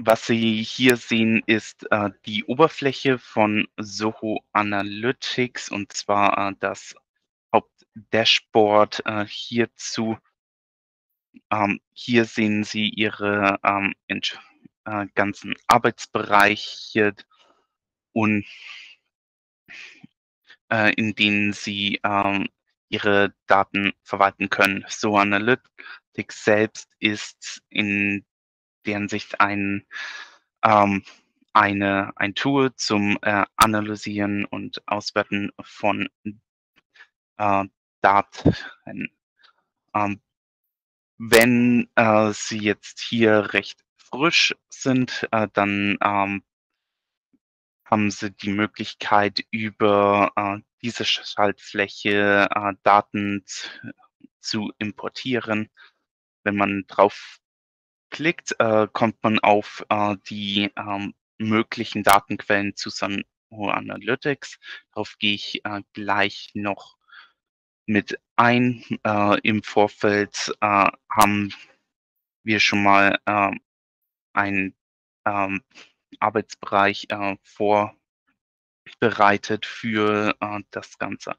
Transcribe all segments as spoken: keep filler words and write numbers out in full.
Was Sie hier sehen, ist äh, die Oberfläche von Soho Analytics, und zwar äh, das Hauptdashboard äh, hierzu. Ähm, hier sehen Sie Ihre ähm, Entsch äh, ganzen Arbeitsbereiche und äh, in denen Sie ähm, Ihre Daten verwalten können. Soho Analytics selbst ist in deren Sicht ein ähm, eine ein Tool zum äh, Analysieren und Auswerten von äh, Daten. Ähm, wenn äh, Sie jetzt hier recht frisch sind, äh, dann ähm, haben Sie die Möglichkeit, über äh, diese Schaltfläche äh, Daten zu importieren. Wenn man drauf klickt, äh, kommt man auf äh, die ähm, möglichen Datenquellen zu Sun Analytics. Darauf gehe ich äh, gleich noch mit ein. Äh, Im Vorfeld äh, haben wir schon mal äh, einen ähm, Arbeitsbereich äh, vorbereitet für äh, das Ganze.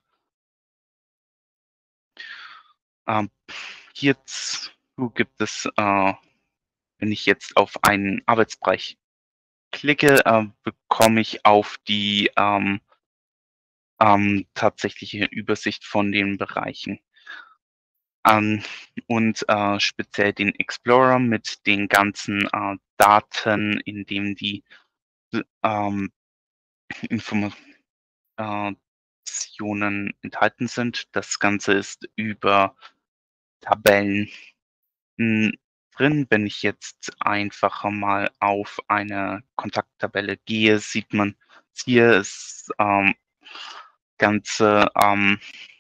Ähm, hierzu gibt es, äh, wenn ich jetzt auf einen Arbeitsbereich klicke, äh, bekomme ich auf die ähm, ähm, tatsächliche Übersicht von den Bereichen. Ähm, und äh, speziell den Explorer mit den ganzen äh, Daten, in dem die ähm, Informationen enthalten sind. Das Ganze ist über Tabellen hm, drin. Wenn ich jetzt einfach mal auf eine Kontakttabelle gehe, sieht man, hier ist ähm, Ganze ähm,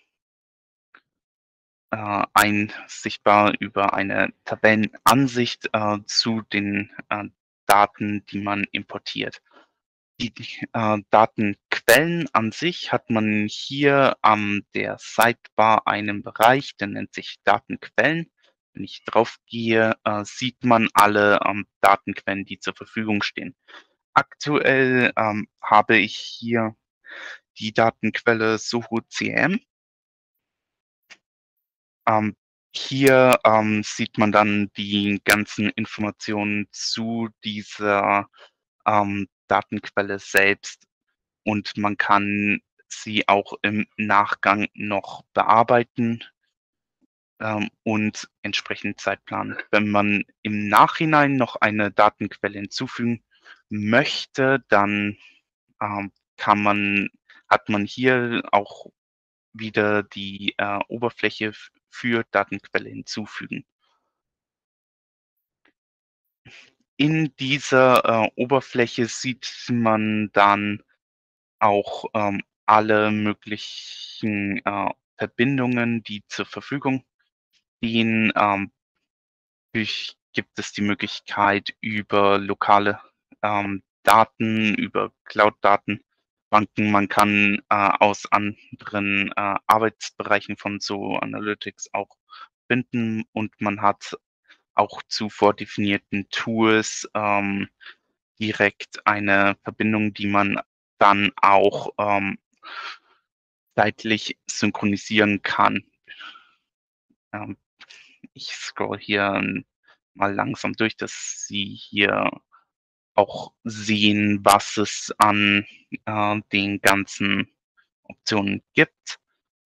äh, einsichtbar über eine Tabellenansicht äh, zu den äh, Daten, die man importiert. Die äh, Datenquellen an sich hat man hier an der Sidebar einen Bereich, der nennt sich Datenquellen. Wenn ich drauf gehe, äh, sieht man alle ähm, Datenquellen, die zur Verfügung stehen. Aktuell ähm, habe ich hier die Datenquelle Soho C M. Ähm, hier ähm, sieht man dann die ganzen Informationen zu dieser ähm, Datenquelle selbst, und man kann sie auch im Nachgang noch bearbeiten ähm, und entsprechend Zeitplan. Wenn man im Nachhinein noch eine Datenquelle hinzufügen möchte, dann ähm, kann man, hat man hier auch wieder die äh, Oberfläche für Datenquelle hinzufügen. In dieser äh, Oberfläche sieht man dann auch ähm, alle möglichen äh, Verbindungen, die zur Verfügung stehen. Ähm, durch gibt es die Möglichkeit, über lokale ähm, Daten, über Cloud-Datenbanken, man kann äh, aus anderen äh, Arbeitsbereichen von Soho Analytics auch finden, und man hat auch zu vordefinierten Tools ähm, direkt eine Verbindung, die man dann auch ähm, zeitlich synchronisieren kann. Ähm, ich scroll hier mal langsam durch, dass Sie hier auch sehen, was es an äh, den ganzen Optionen gibt.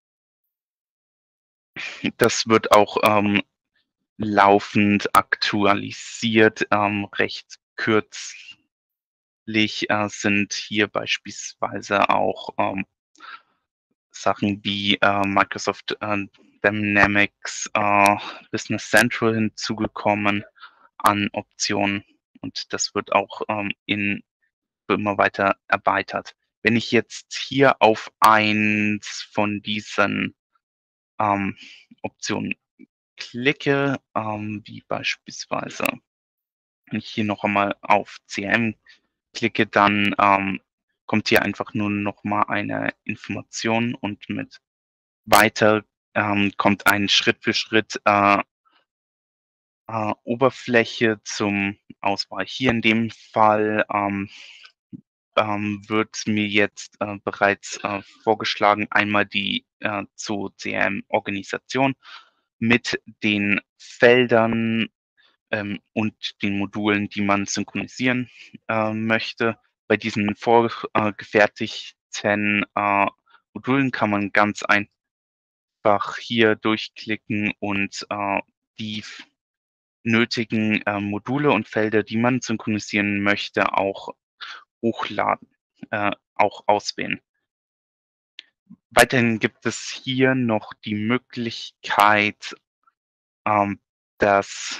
Das wird auch ähm, laufend aktualisiert. Ähm, recht kürzlich äh, sind hier beispielsweise auch ähm, Sachen wie äh, Microsoft äh, Dynamics äh, Business Central hinzugekommen an Optionen, und das wird auch ähm, in immer weiter erweitert. Wenn ich jetzt hier auf eins von diesen ähm, Optionen klicke, ähm, wie beispielsweise, wenn ich hier noch einmal auf C R M klicke, dann ähm, kommt hier einfach nur noch mal eine Information, und mit weiter ähm, kommt ein Schritt für Schritt äh, äh, Oberfläche zum Auswahl. Hier in dem Fall ähm, ähm, wird mir jetzt äh, bereits äh, vorgeschlagen, einmal die äh, zu C R M-Organisation mit den Feldern ähm, und den Modulen, die man synchronisieren äh, möchte. Bei diesen vorgefertigten äh, Modulen kann man ganz einfach hier durchklicken und äh, die nötigen äh, Module und Felder, die man synchronisieren möchte, auch hochladen, äh, auch auswählen. Weiterhin gibt es hier noch die Möglichkeit, ähm, dass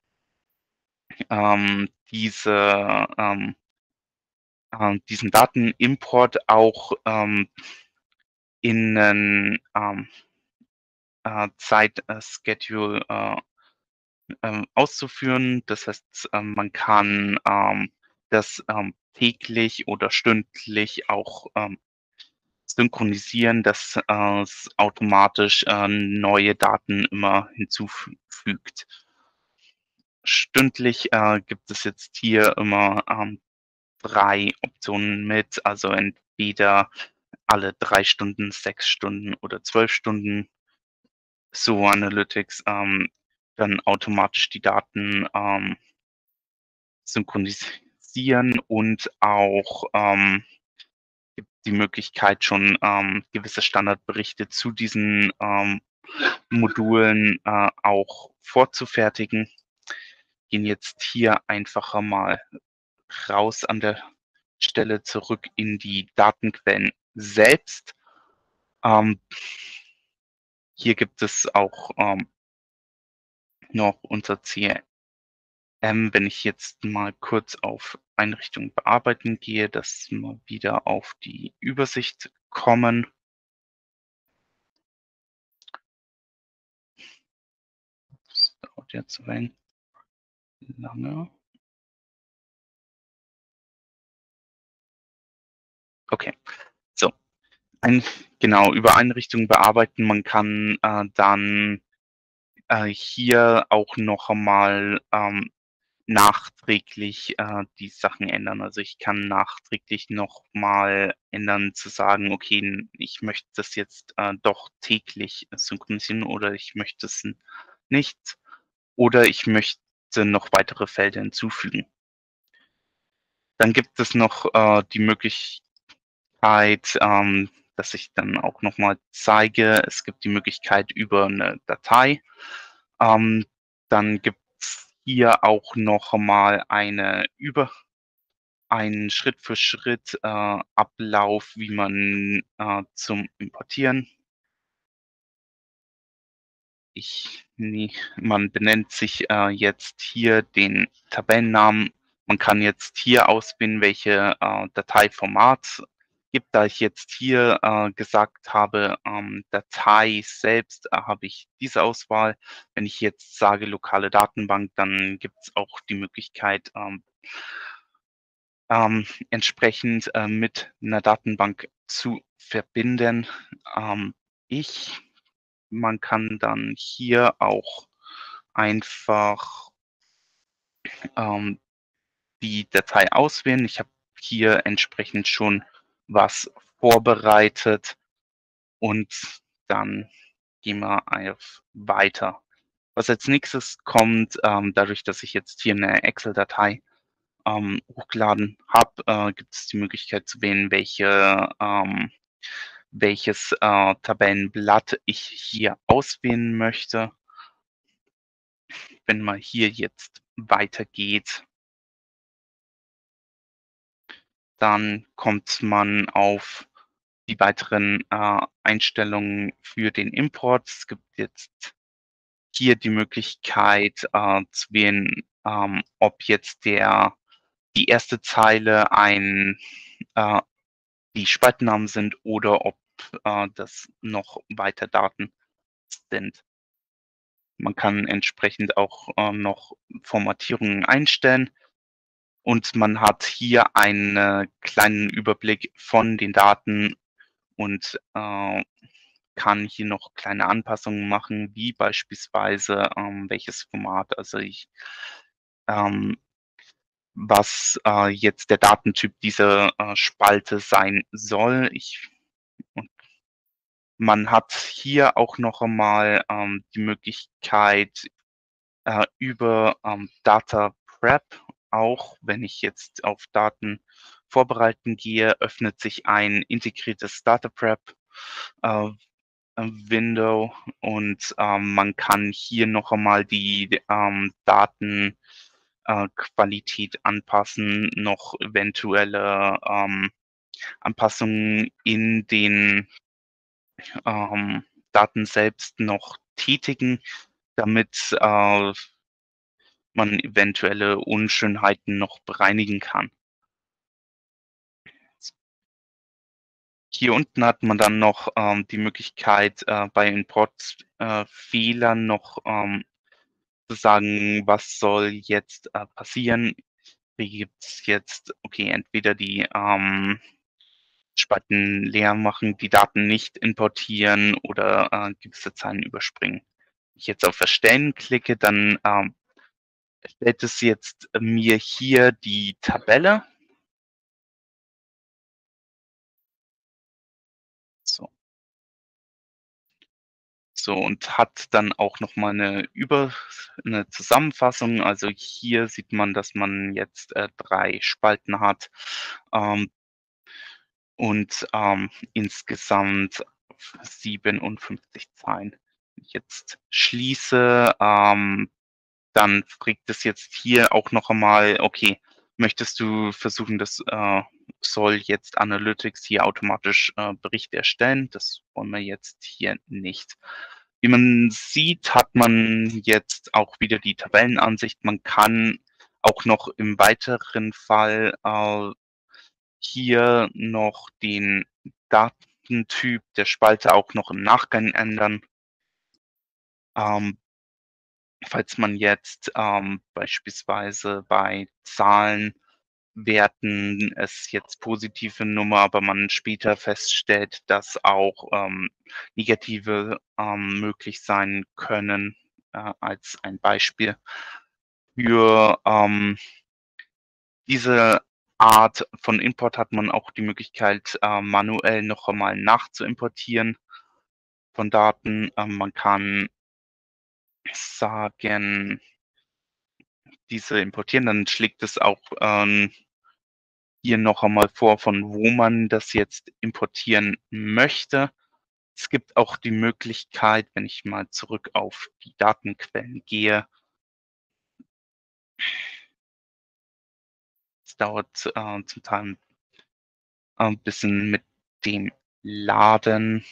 ähm, diese, ähm, äh, diesen Datenimport auch ähm, in 'nen ähm, äh, Zeit-Schedule äh, ähm, auszuführen. Das heißt, ähm, man kann ähm, das ähm, täglich oder stündlich auch ähm, synchronisieren, dass äh, es automatisch äh, neue Daten immer hinzufügt. Stündlich äh, gibt es jetzt hier immer ähm, drei Optionen mit, also entweder alle drei Stunden, sechs Stunden oder zwölf Stunden. So Analytics ähm, dann automatisch die Daten ähm, synchronisieren und auch ähm, gibt die Möglichkeit, schon ähm, gewisse Standardberichte zu diesen ähm, Modulen äh, auch vorzufertigen. Gehen jetzt hier einfacher mal raus an der Stelle zurück in die Datenquellen selbst. Ähm, hier gibt es auch ähm, noch unser C R M. Wenn ich jetzt mal kurz auf Einrichtungen bearbeiten gehe, dass wir wieder auf die Übersicht kommen. Das dauert jetzt ein wenig lange. Okay, so. Ein, genau, über Einrichtungen bearbeiten. Man kann äh, dann äh, hier auch noch einmal ähm, nachträglich äh, die Sachen ändern. Also ich kann nachträglich noch mal ändern, zu sagen, okay, n- ich möchte das jetzt äh, doch täglich synchronisieren oder ich möchte es n- nicht oder ich möchte noch weitere Felder hinzufügen. Dann gibt es noch äh, die Möglichkeit, ähm, dass ich dann auch noch mal zeige, es gibt die Möglichkeit über eine Datei. Ähm, dann gibt's hier auch noch mal eine über einen Schritt für Schritt äh, Ablauf, wie man äh, zum Importieren ich ne, man benennt sich äh, jetzt hier den Tabellennamen. Man kann jetzt hier auswählen, welche äh, Dateiformat gibt. Da ich jetzt hier äh, gesagt habe, ähm, Datei selbst, äh, habe ich diese Auswahl. Wenn ich jetzt sage lokale Datenbank, dann gibt es auch die Möglichkeit, ähm, ähm, entsprechend äh, mit einer Datenbank zu verbinden. Ähm, ich Man kann dann hier auch einfach ähm, die Datei auswählen. Ich habe hier entsprechend schon was vorbereitet und dann gehen wir auf Weiter. Was als nächstes kommt, ähm, dadurch, dass ich jetzt hier eine Excel-Datei ähm, hochgeladen habe, äh, gibt es die Möglichkeit zu wählen, welche, ähm, welches äh, Tabellenblatt ich hier auswählen möchte. Wenn man hier jetzt weitergeht, dann kommt man auf die weiteren äh, Einstellungen für den Import. Es gibt jetzt hier die Möglichkeit äh, zu wählen, ähm, ob jetzt der die erste Zeile ein äh, die Spaltennamen sind oder ob äh, das noch weiter Daten sind. Man kann entsprechend auch äh, noch Formatierungen einstellen und man hat hier einen kleinen Überblick von den Daten und äh, kann hier noch kleine Anpassungen machen, wie beispielsweise, ähm, welches Format, also ich ähm, was, äh, jetzt der Datentyp dieser, äh, Spalte sein soll. Ich und man hat hier auch noch einmal, ähm, die Möglichkeit, äh, über, ähm, Data Prep, auch wenn ich jetzt auf Daten vorbereiten gehe, öffnet sich ein integriertes Data Prep, äh, äh, Window und, ähm, man kann hier noch einmal die, ähm, Daten äh, Qualität anpassen, noch eventuelle, ähm, Anpassungen in den, ähm, Daten selbst noch tätigen, damit, äh, man eventuelle Unschönheiten noch bereinigen kann. Hier unten hat man dann noch, ähm, die Möglichkeit, äh, bei Import äh, Fehlern noch, ähm, zu sagen, was soll jetzt, äh, passieren? Hier gibt's jetzt okay, entweder die, ähm, Spalten leer machen, die Daten nicht importieren oder, äh, gewisse Zeilen überspringen. Wenn ich jetzt auf Erstellen klicke, dann, ähm, erstellt es jetzt mir hier die Tabelle. So. So, und hat dann auch noch mal 'ne über 'ne Zusammenfassung. Also, hier sieht man, dass man jetzt, äh, drei Spalten hat, ähm und, ähm, insgesamt f siebenundfünfzig Zeilen. Wenn ich jetzt schließe, ähm, dann fragt es jetzt hier auch noch einmal: „Okay, möchtest du versuchen, das, äh soll jetzt Analytics hier automatisch, äh, Berichte erstellen?“ Das wollen wir jetzt hier nicht. Wie man sieht, hat man jetzt auch wieder die Tabellenansicht. Man kann auch noch im weiteren Fall, äh, hier noch den Datentyp der Spalte auch noch im Nachgang ändern. Ähm falls man jetzt, ähm, beispielsweise bei Zahlenwerten es jetzt positive Nummer, aber man später feststellt, dass auch, ähm, negative, ähm, möglich sein können, äh, als ein Beispiel. Für, ähm diese Art von Import hat man auch die Möglichkeit, äh, manuell noch einmal nachzuimportieren von Daten. Ähm, man kann sagen diese importieren, dann schlägt es auch, ähm, hier noch einmal vor, von wo man das jetzt importieren möchte. Es gibt auch die Möglichkeit, wenn ich mal zurück auf die Datenquellen gehe es dauert, äh, zum Teil ein bisschen mit dem Laden.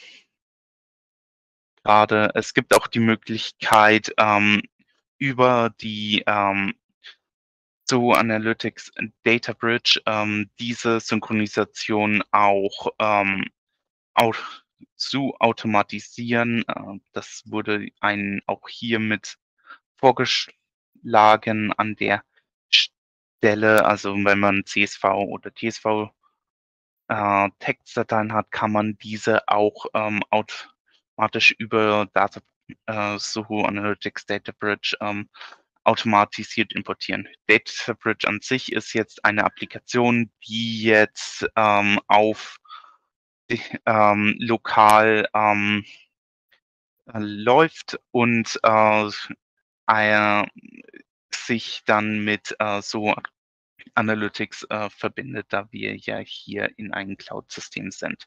Grade. Es gibt auch die Möglichkeit, ähm, über die, ähm Zoo Analytics Data Bridge, ähm, diese Synchronisation auch, ähm, au zu automatisieren. Äh, das wurde einen auch hier mit vorgeschlagen an der Stelle. Also, wenn man C S V oder T S V, äh, Textdateien hat, kann man diese auch, ähm, automatisch über Data äh, Zoo Analytics Data Bridge, ähm, automatisiert importieren. Data Bridge an sich ist jetzt eine Applikation, die jetzt, ähm, auf ähm, lokal, ähm äh, läuft und, äh, äh, sich dann mit, äh, Zoo Analytics, äh, verbindet, da wir ja hier in einem Cloud-System sind.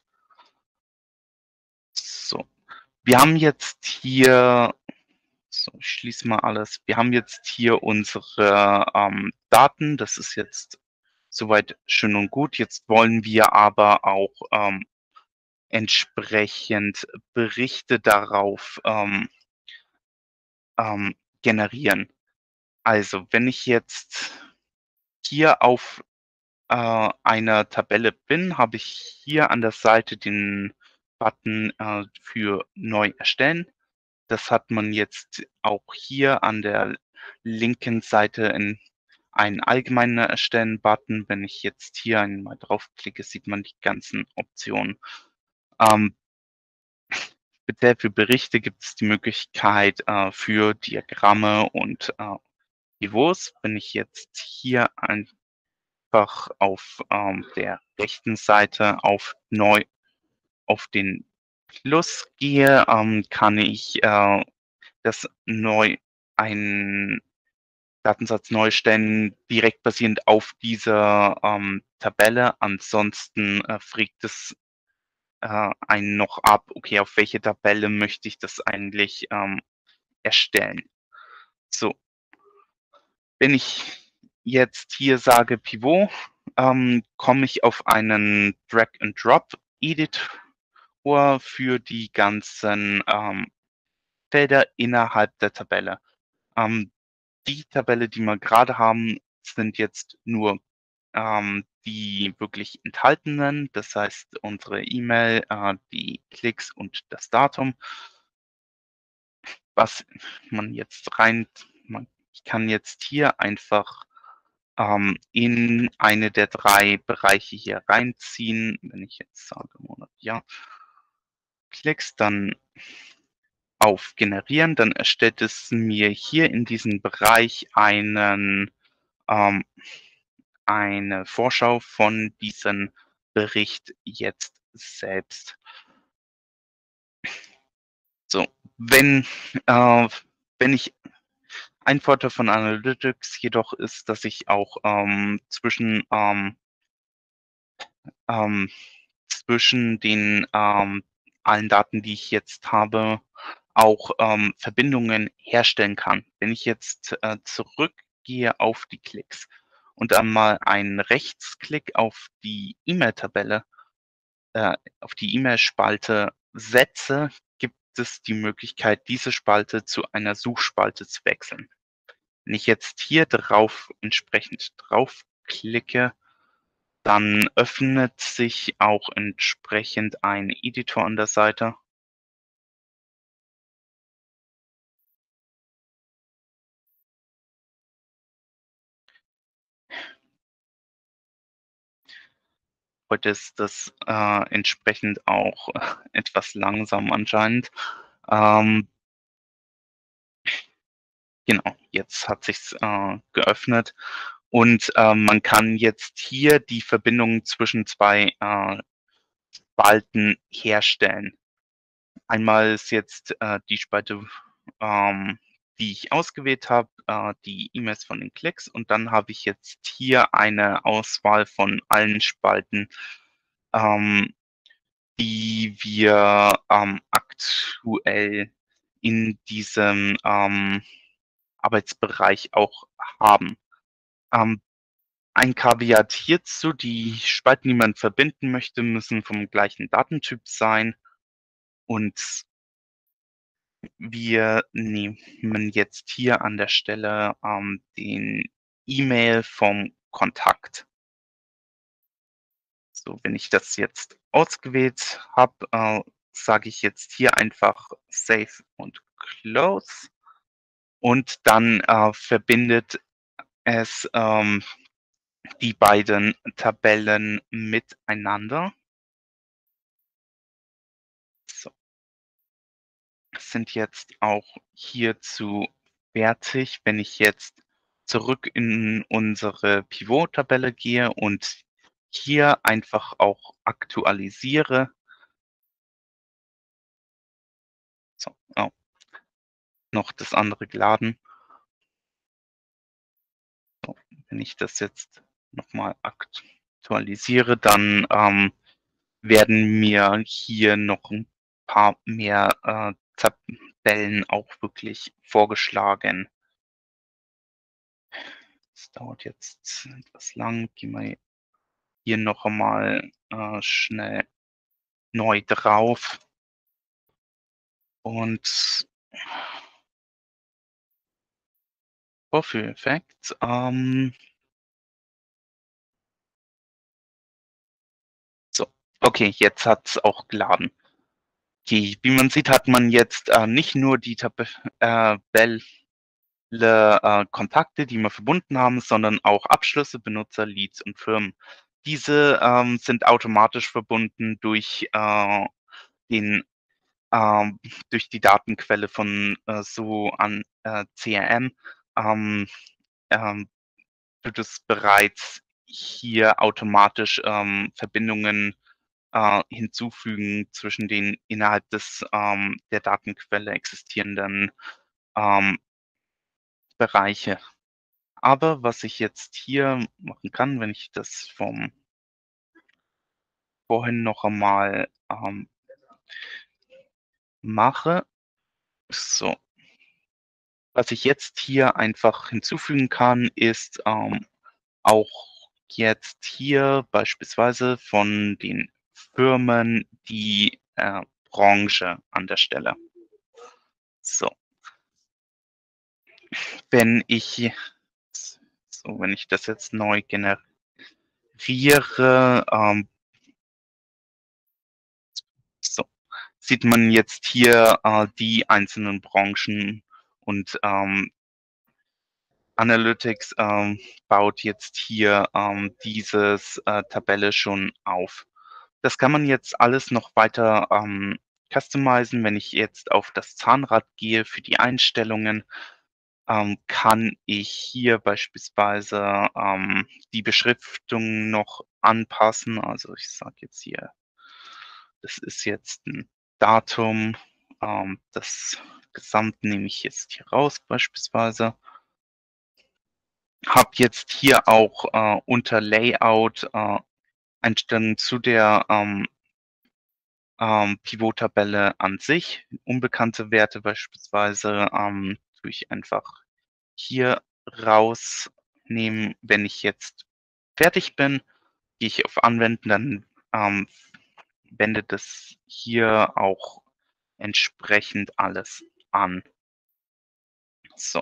So. Wir haben jetzt hier so, ich schließe mal alles. Wir haben jetzt hier unsere, ähm, Daten. Das ist jetzt soweit schön und gut. Jetzt wollen wir aber auch, ähm, entsprechend Berichte darauf, ähm ähm, generieren. Also, wenn ich jetzt hier auf, äh, einer Tabelle bin, habe ich hier an der Seite den Button, äh, für neu erstellen. Das hat man jetzt auch hier an der linken Seite in einen allgemeinen Erstellen-Button. Wenn ich jetzt hier einmal draufklicke, sieht man die ganzen Optionen. Ähm speziell für Berichte gibt es die Möglichkeit, äh, für Diagramme und, äh, Pivots. Wenn ich jetzt hier einfach auf, ähm, der rechten Seite auf neu auf den Plus gehe, ähm, kann ich, äh, das neu einen Datensatz neu stellen, direkt basierend auf dieser, ähm, Tabelle. Ansonsten, äh, fragt es, äh, einen noch ab: „Okay, auf welche Tabelle möchte ich das eigentlich, ähm, erstellen?“ So. Wenn ich jetzt hier sage Pivot, ähm, komme ich auf einen Drag and Drop Editor für die ganzen, ähm, Felder innerhalb der Tabelle. Ähm, die Tabelle, die wir gerade haben, sind jetzt nur, ähm, die wirklich enthaltenen, das heißt unsere E-Mail, äh, die Klicks und das Datum. Was man jetzt rein man ich kann jetzt hier einfach, ähm, in eine der drei Bereiche hier reinziehen. Wenn ich jetzt sage Monat, ja, Klicks, dann auf Generieren, dann erstellt es mir hier in diesem Bereich einen, ähm eine Vorschau von diesem Bericht jetzt selbst. So, wenn, äh wenn ich ein Vorteil von Analytics jedoch ist, dass ich auch, ähm, zwischen, ähm ähm zwischen den, ähm, allen Daten, die ich jetzt habe, auch, ähm, Verbindungen herstellen kann. Wenn ich jetzt, äh, zurückgehe auf die Klicks und dann mal einen Rechtsklick auf die E-Mail-Tabelle, äh, auf die E-Mail-Spalte setze, gibt es die Möglichkeit, diese Spalte zu einer Suchspalte zu wechseln. Wenn ich jetzt hier drauf entsprechend draufklicke, dann öffnet sich auch entsprechend ein Editor an der Seite. Heute ist das, äh, entsprechend auch etwas langsam anscheinend. Ähm Genau, jetzt hat sich's, äh, geöffnet und, ähm, man kann jetzt hier die Verbindung zwischen zwei, äh, Spalten herstellen. Einmal ist jetzt, äh, die Spalte, ähm, die ich ausgewählt habe, äh, die E-Mails von den Klicks und dann habe ich jetzt hier eine Auswahl von allen Spalten, ähm, die wir, ähm, aktuell in diesem, ähm, Arbeitsbereich auch haben. Ähm, ein Kaviat hierzu: Die Spalten, die man verbinden möchte, müssen vom gleichen Datentyp sein und wir nehmen jetzt hier an der Stelle, ähm, den E-Mail vom Kontakt. So, wenn ich das jetzt ausgewählt habe, äh, sage ich jetzt hier einfach Save und Close und dann, äh, verbindet es, ähm, die beiden Tabellen miteinander. So. Sind jetzt auch hierzu fertig. Wenn ich jetzt zurück in unsere Pivot-Tabelle gehe und hier einfach auch aktualisiere. So, oh, noch das andere geladen. So, wenn ich das jetzt noch mal aktualisiere, dann, ähm, werden mir hier noch 'n paar mehr, äh, Tabellen auch wirklich vorgeschlagen. Das dauert jetzt etwas lang. Gehen wir hier noch einmal, äh, schnell neu drauf. Und Vorführeffekt, ähm so, okay, jetzt hat's auch geladen. Okay, wie man sieht, hat man jetzt, äh, nicht nur die Tab äh, Bell le äh, Kontakte, die wir verbunden haben, sondern auch Abschlüsse, Benutzer, Leads und Firmen. Diese, ähm, sind automatisch verbunden durch, äh, den ähm, durch die Datenquelle von äh, so an äh, C R M ähm, ähm, wird es bereits hier automatisch ähm, Verbindungen äh, hinzufügen zwischen den innerhalb des ähm, der Datenquelle existierenden ähm, Bereiche. Aber was ich jetzt hier machen kann, wenn ich das vom vorhin noch einmal ähm, mache, so. Was ich jetzt hier einfach hinzufügen kann, ist ähm, auch jetzt hier beispielsweise von den Firmen die äh, Branche an der Stelle. So. Wenn ich so, wenn ich das jetzt neu generiere, ähm, so, sieht man jetzt hier äh, die einzelnen Branchen und ähm, Analytics ähm, baut jetzt hier ähm, dieses äh, Tabelle schon auf. Das kann man jetzt alles noch weiter ähm, customizen. Wenn ich jetzt auf das Zahnrad gehe für die Einstellungen, ähm, kann ich hier beispielsweise ähm, die Beschriftung noch anpassen. Also ich sage jetzt hier, das ist jetzt ein Datum. Ähm, das Gesamt nehme ich jetzt hier raus beispielsweise. Habe jetzt hier auch äh, unter Layout äh, Einstellungen zu der ähm, ähm, Pivot-Tabelle an sich. Unbekannte Werte beispielsweise ähm, tue ich einfach hier rausnehmen. Wenn ich jetzt fertig bin, gehe ich auf Anwenden, dann ähm, wendet es hier auch entsprechend alles an. So.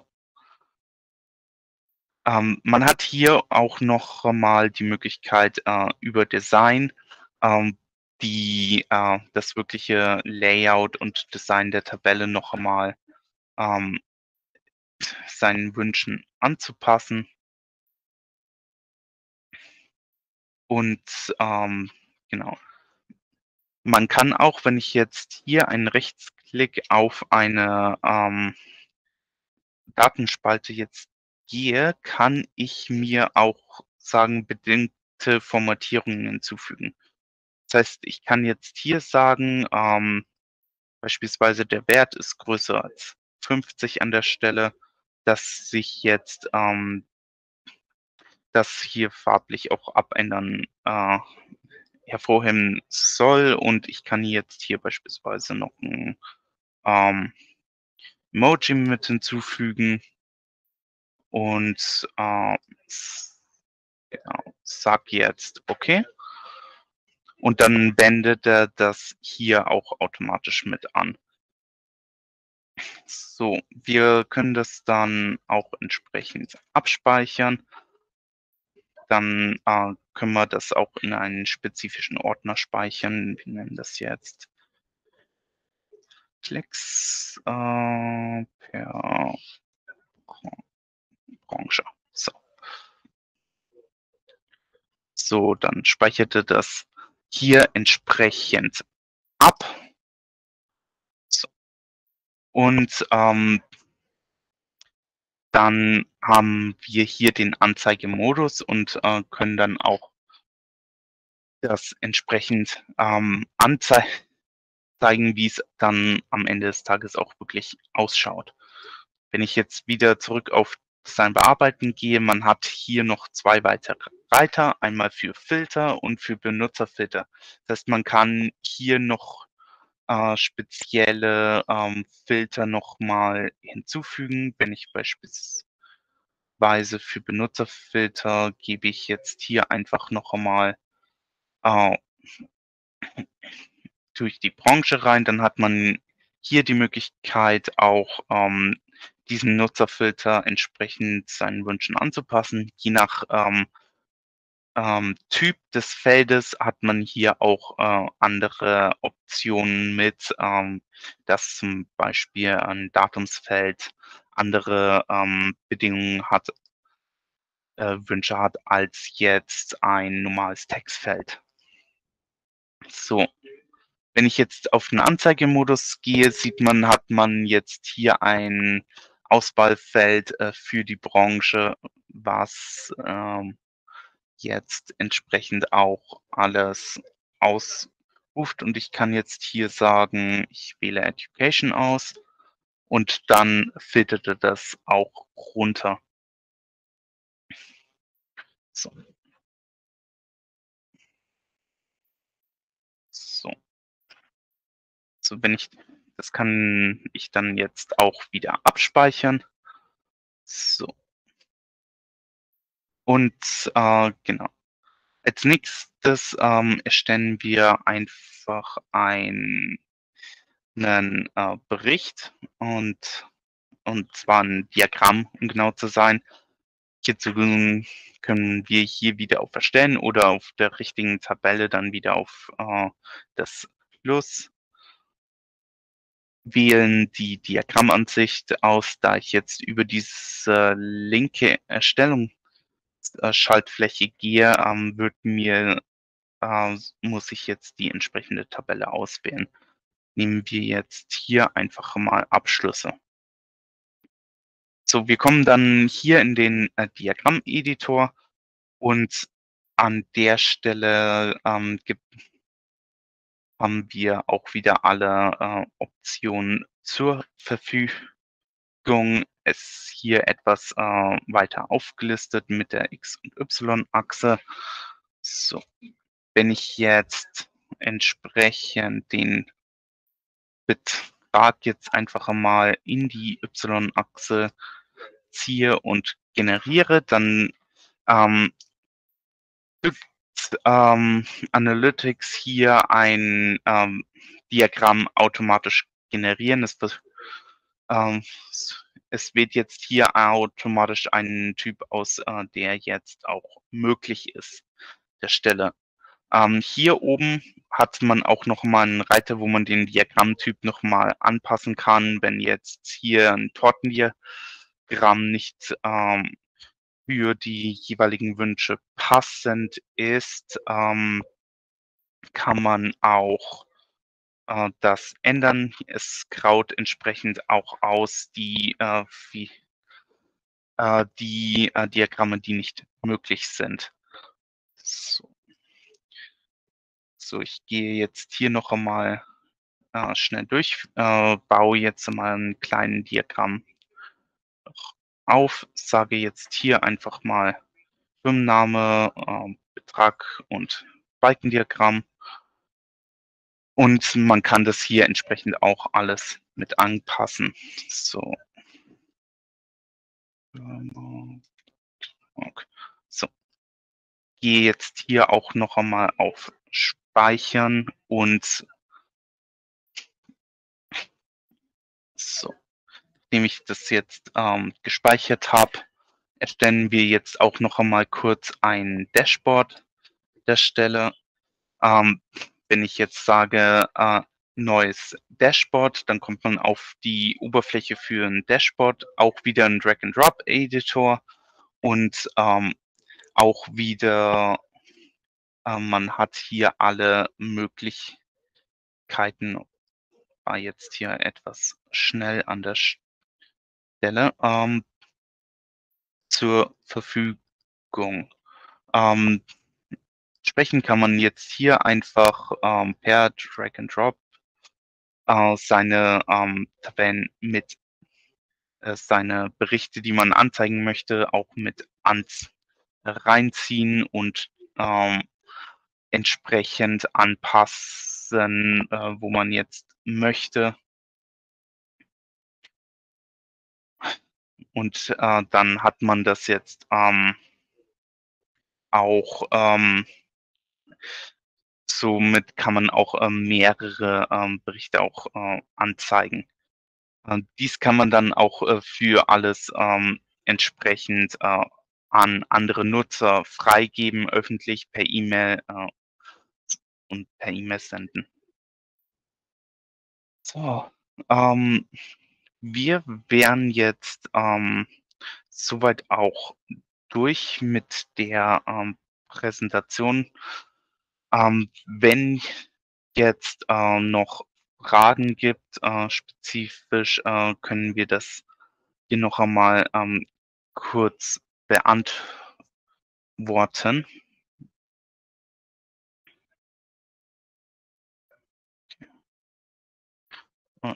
Ähm, man hat hier auch noch mal die Möglichkeit, äh, über Design ähm, die, äh, das wirkliche Layout und Design der Tabelle noch einmal ähm, seinen Wünschen anzupassen. Und ähm, genau. Man kann auch, wenn ich jetzt hier einen Rechtsklick auf eine ähm, Datenspalte jetzt gehe, kann ich mir auch sagen, bedingte Formatierungen hinzufügen. Das heißt, ich kann jetzt hier sagen, ähm, beispielsweise der Wert ist größer als fünfzig an der Stelle, dass sich jetzt ähm, das hier farblich auch abändern, äh, hervorheben soll. Und ich kann jetzt hier beispielsweise noch ein ähm, Emoji mit hinzufügen und äh, genau, sag jetzt okay. Und dann wendet er das hier auch automatisch mit an. So, wir können das dann auch entsprechend abspeichern. Dann äh, können wir das auch in einen spezifischen Ordner speichern. Wir nennen das jetzt Klicks äh, per Branche. So. So, dann speicherte das hier entsprechend ab. So. Und ähm, dann haben wir hier den Anzeigemodus und äh, können dann auch das entsprechend ähm, anzeigen, wie es dann am Ende des Tages auch wirklich ausschaut. Wenn ich jetzt wieder zurück auf Design bearbeiten gehe, man hat hier noch zwei weitere Reiter, einmal für Filter und für Benutzerfilter. Das heißt, man kann hier noch äh, spezielle ähm, Filter noch mal hinzufügen. Wenn ich beispielsweise für Benutzerfilter gebe ich jetzt hier einfach noch einmal äh, tue ich die Branche rein, dann hat man hier die Möglichkeit auch ähm, diesen Nutzerfilter entsprechend seinen Wünschen anzupassen. Je nach ähm, ähm, Typ des Feldes hat man hier auch äh, andere Optionen mit, ähm, dass zum Beispiel ein Datumsfeld andere ähm, Bedingungen hat, äh, Wünsche hat als jetzt ein normales Textfeld. So. Wenn ich jetzt auf den Anzeigemodus gehe, sieht man hat man jetzt hier ein Auswahlfeld, äh, für die Branche, was, ähm, jetzt entsprechend auch alles ausruft. Und ich kann jetzt hier sagen, ich wähle Education aus und dann filtert er das auch runter. So. So. So, wenn ich das kann ich dann jetzt auch wieder abspeichern. So. Und, äh, genau. Als Nächstes, ähm, erstellen wir einfach ein 'nen, äh, Bericht und und zwar 'n Diagramm, um genau zu sein. Hierzu können wir hier wieder auf Erstellen oder auf der richtigen Tabelle dann wieder auf, äh, das Plus wählen die Diagrammansicht aus. Da ich jetzt über diese linke Erstellung äh, Schaltfläche gehe, ähm, wird mir äh, muss ich jetzt die entsprechende Tabelle auswählen. Nehmen wir jetzt hier einfach mal Abschlüsse. So, wir kommen dann hier in den, äh, Diagrammeditor und an der Stelle, ähm, gibt haben wir auch wieder alle, äh, Optionen zur Verfügung. Ist hier etwas, äh, weiter aufgelistet mit der X und Y-Achse. So, wenn ich jetzt entsprechend den Betrag jetzt einfach einmal in die Y-Achse ziehe und generiere, dann, ähm, fügt, ähm, Analytics hier ein, ähm, Diagramm automatisch generieren. Es wird, ähm, s es wählt jetzt hier automatisch einen Typ aus, äh, der jetzt auch möglich ist, der Stelle. Ähm, hier oben hat man auch noch mal 'n Reiter, wo man den Diagrammtyp noch mal anpassen kann. Wenn jetzt hier 'n Tortendiagramm nicht, ähm, für die jeweiligen Wünsche passend ist, ähm, kann man auch, äh, das ändern. Es graut entsprechend auch aus die, äh, wie äh, die, äh, Diagramme, die nicht möglich sind. So. So, ich gehe jetzt hier noch einmal äh, schnell durch, äh, baue jetzt mal 'n kleinen Diagramm auf, sage jetzt hier einfach mal Firmenname, ähm, Betrag und Balkendiagramm. Und man kann das hier entsprechend auch alles mit anpassen. So. Ok. So. Gehe jetzt hier auch noch einmal auf Speichern und so. Nachdem ich das jetzt, ähm, gespeichert habe, erstellen wir jetzt auch noch einmal kurz ein Dashboard der Stelle. Ähm, wenn ich jetzt sage, äh, neues Dashboard, dann kommt man auf die Oberfläche für 'n Dashboard, auch wieder 'n Drag and Drop Editor und, ähm, auch wieder äh, man hat hier alle Möglichkeiten war jetzt hier etwas schnell an der Stelle, ähm zur Verfügung. Ähm, entsprechend kann man jetzt hier einfach, ähm, per Drag and Drop äh, seine, ähm, Tabellen mit äh, seine Berichte, die man anzeigen möchte, auch mit ans reinziehen und, ähm, entsprechend anpassen, äh, wo man jetzt möchte. Und, äh, dann hat man das jetzt, ähm auch, ähm somit kann man auch, ähm, mehrere, ähm, Berichte auch, äh, anzeigen. Und dies kann man dann auch, äh, für alles, ähm, entsprechend, äh, an andere Nutzer freigeben, öffentlich per E-Mail, äh und per E-Mail senden. So, ähm, wir wären jetzt, ähm, so weit auch durch mit der, ähm, Präsentation. Ähm, wenn jetzt äh, noch Fragen gibt, äh, spezifisch, äh, können wir das hier noch einmal ähm, kurz beantworten. Äh,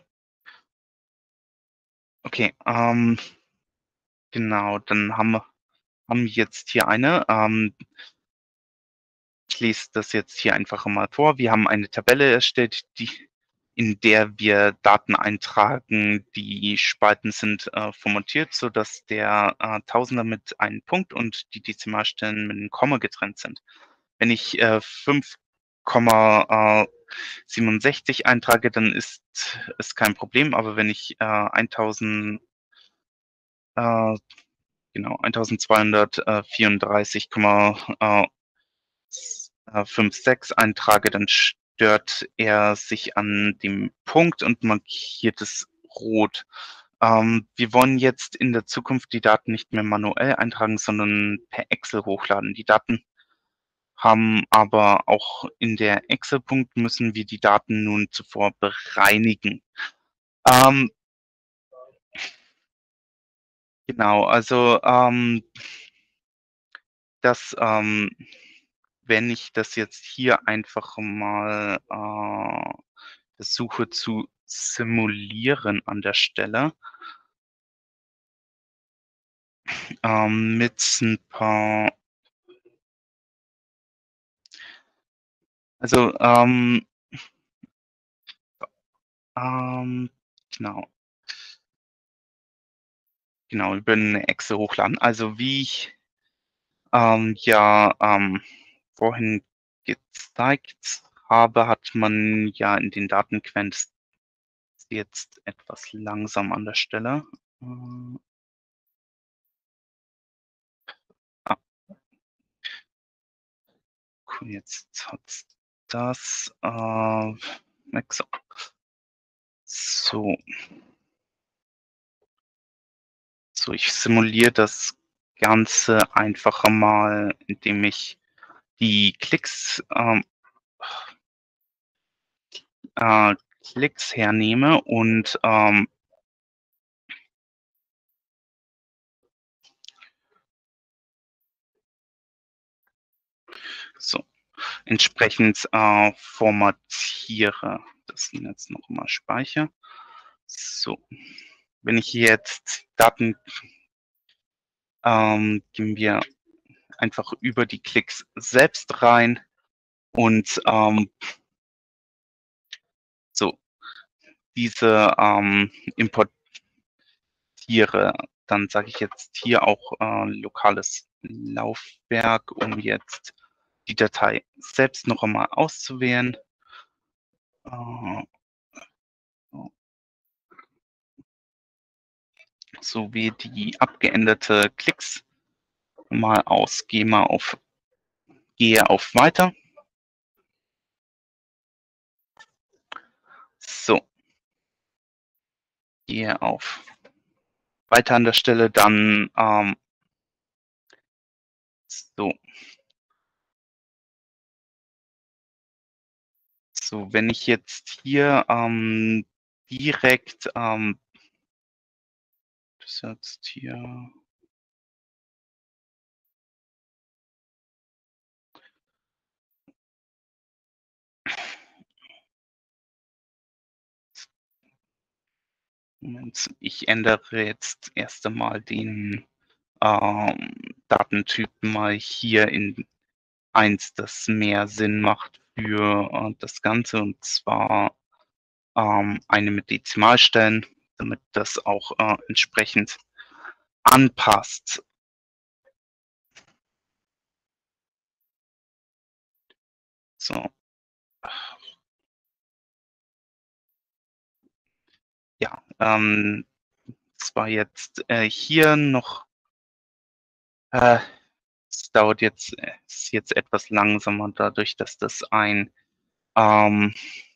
Okay, ähm, genau, dann haben wir haben wir jetzt hier eine. Ähm, ich lese das jetzt hier einfach mal vor. Wir haben eine Tabelle erstellt, die, in der wir Daten eintragen. Die Spalten sind äh, formatiert, sodass der äh, Tausender mit einem Punkt und die Dezimalstellen mit einem Komma getrennt sind. Wenn ich äh, fünf Komma siebenundsechzig eintrage, dann ist es kein Problem. Aber wenn ich äh, tausend, äh, genau, eintausendzweihundertvierunddreißig Komma sechsundfünfzig eintrage, dann stört er sich an dem Punkt und markiert es rot. Ähm, wir wollen jetzt in der Zukunft die Daten nicht mehr manuell eintragen, sondern per Excel hochladen. Die Daten haben aber auch in der Excel-Punkt müssen wir die Daten nun zuvor bereinigen. Ähm, genau, also ähm, das, ähm, wenn ich das jetzt hier einfach mal äh, versuche zu simulieren an der Stelle ähm, mit ein paar, also ähm, ähm, genau, genau, über eine Excel hochladen. Also wie ich ähm, ja ähm, vorhin gezeigt habe, hat man ja in den Datenquents jetzt etwas langsam an der Stelle. Äh, ah, cool, jetzt hat das äh, Max. So, so, ich simuliere das Ganze einfach mal, indem ich die Klicks, ähm, äh, Klicks hernehme und ähm, so entsprechend äh, formatiere. Das jetzt noch mal speichere. So, wenn ich jetzt Daten ähm, geben wir einfach über die Klicks selbst rein und ähm, so diese ähm, importiere. Dann sage ich jetzt hier auch äh, lokales Laufwerk, um jetzt die Datei selbst noch einmal auszuwählen. Äh, sowie die abgeänderte Klicks mal aus. Gehe mal auf, gehe auf Weiter. So, gehe auf Weiter an der Stelle, dann ähm, so. So, wenn ich jetzt hier ähm, direkt ähm, das jetzt hier Moment, ich ändere jetzt erst einmal den ähm, Datentyp mal hier in eins, das mehr Sinn macht für äh, das Ganze, und zwar ähm, eine mit Dezimalstellen, damit das auch äh, entsprechend anpasst. So, ja, ähm, das war jetzt äh, hier noch, äh, es dauert jetzt, äh, ist jetzt etwas langsamer dadurch, dass das ein ähm,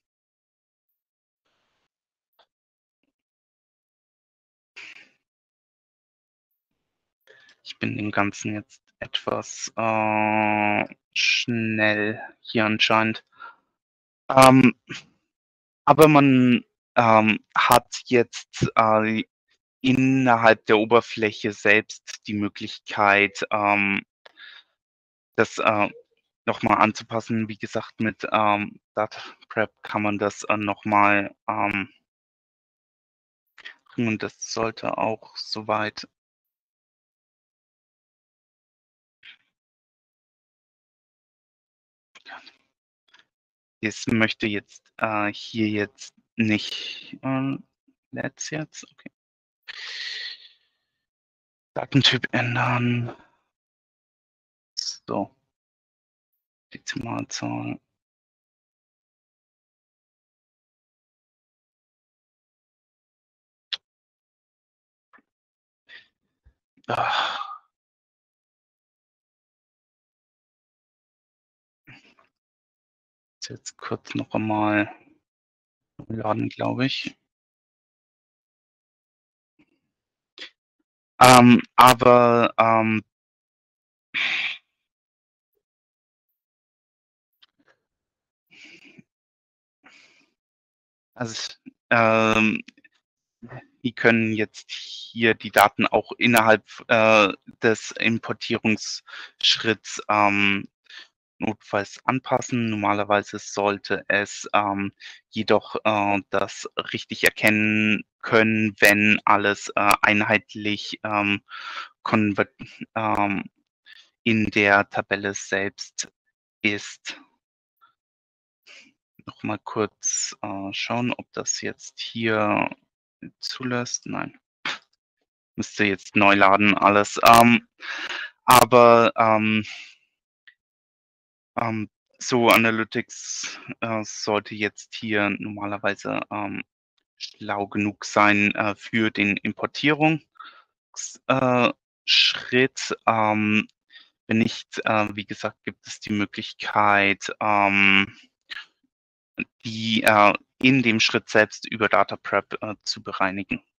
ich bin dem Ganzen jetzt etwas äh, schnell hier anscheinend. Ähm, aber man, ähm, hat jetzt, äh, innerhalb der Oberfläche selbst die Möglichkeit, ähm das, äh, noch mal anzupassen. Wie gesagt, mit, ähm, Data Prep kann man das, äh, noch mal, ähm und das sollte auch so weit es möchte jetzt, äh, hier jetzt nicht, ähm lädt's jetzt? Okay. Datentyp ändern. So. Dezimalzahl. Ah. Jetzt kurz noch einmal laden, glaube ich. Ähm, aber, ähm also, ich ähm, die können jetzt hier die Daten auch innerhalb, äh, des Importierungsschritts, ähm, notfalls anpassen. Normalerweise sollte es, ähm, jedoch, äh, das richtig erkennen können, wenn alles, äh, einheitlich, ähm, konvert ähm, in der Tabelle selbst ist. Noch mal kurz, äh, schauen, ob das jetzt hier zulässt. Nein. Müsste jetzt neu laden alles. Ähm, aber, ähm ähm, so Analytics, äh, sollte jetzt hier normalerweise, ähm, schlau genug sein, äh, für den Importierungs äh, Schritt. Ähm, wenn nicht, äh, wie gesagt, gibt es die Möglichkeit, ähm die, äh, in dem Schritt selbst über Data Prep, äh, zu bereinigen.